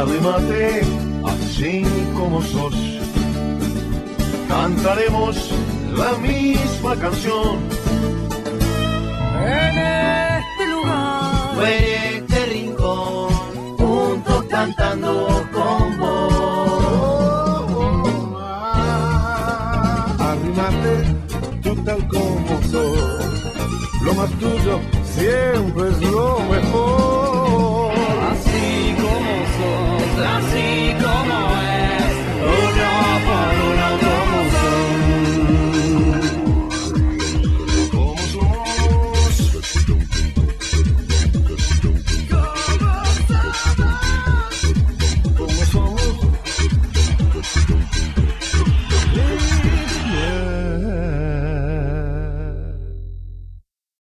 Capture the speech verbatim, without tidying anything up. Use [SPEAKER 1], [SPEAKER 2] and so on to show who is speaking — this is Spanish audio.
[SPEAKER 1] arrímate así como sos. Cantaremos la misma canción.
[SPEAKER 2] En este lugar,
[SPEAKER 3] o en este rincón, juntos cantando con vos.
[SPEAKER 4] Arrímate tú tal como sos. Lo más tuyo siempre es lo mejor.